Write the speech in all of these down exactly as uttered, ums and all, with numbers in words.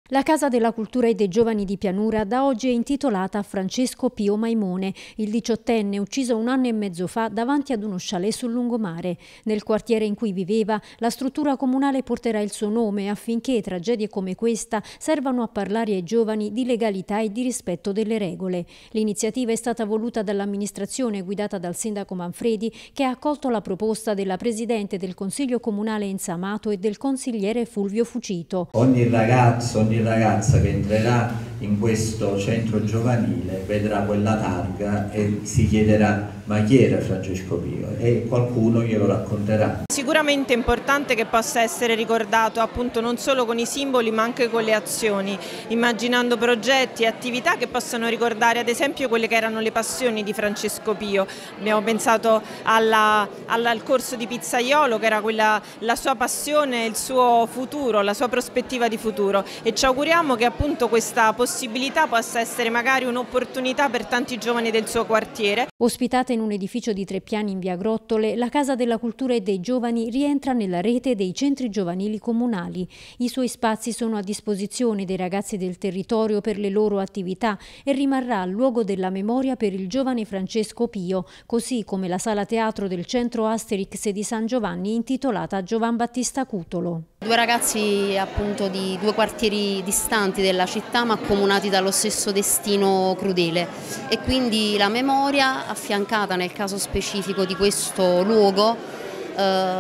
La Casa della Cultura e dei Giovani di Pianura da oggi è intitolata a Francesco Pio Maimone, il diciottenne ucciso un anno e mezzo fa davanti ad uno chalet sul lungomare. Nel quartiere in cui viveva, la struttura comunale porterà il suo nome affinché tragedie come questa servano a parlare ai giovani di legalità e di rispetto delle regole. L'iniziativa è stata voluta dall'amministrazione guidata dal sindaco Manfredi, che ha accolto la proposta della presidente del Consiglio Comunale Enza Amato e del consigliere Fulvio Fucito. Ogni ragazzo, ogni ragazza che entrerà in questo centro giovanile vedrà quella targa e si chiederà: ma chi era Francesco Pio? E qualcuno glielo racconterà. Sicuramente è importante che possa essere ricordato appunto non solo con i simboli ma anche con le azioni, immaginando progetti e attività che possano ricordare ad esempio quelle che erano le passioni di Francesco Pio. Abbiamo pensato alla, alla, al corso di pizzaiolo, che era quella, la sua passione, il suo futuro, la sua prospettiva di futuro, e ci auguriamo che appunto questa possibilità possa essere magari un'opportunità per tanti giovani del suo quartiere. Ospitata in un edificio di tre piani in via Grottole, la Casa della Cultura e dei Giovani rientra nella rete dei centri giovanili comunali. I suoi spazi sono a disposizione dei ragazzi del territorio per le loro attività e rimarrà luogo della memoria per il giovane Francesco Pio, così come la sala teatro del centro Asterix di San Giovanni intitolata a Giovan Battista Cutolo. Due ragazzi appunto di due quartieri distanti della città ma accomunati dallo stesso destino crudele, e quindi la memoria affiancata nel caso specifico di questo luogo eh,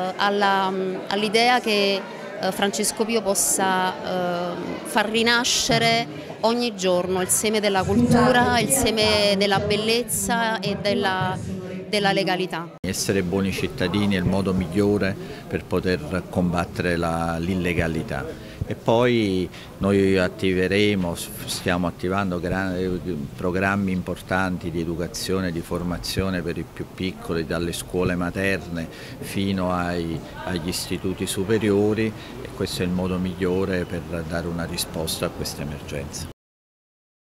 all'idea che eh, Francesco Pio possa eh, far rinascere ogni giorno il seme della cultura, il seme della bellezza e della della legalità. Essere buoni cittadini è il modo migliore per poter combattere l'illegalità. E poi noi attiveremo, stiamo attivando programmi importanti di educazione e di formazione per i più piccoli, dalle scuole materne fino ai, agli istituti superiori, e questo è il modo migliore per dare una risposta a questa emergenza.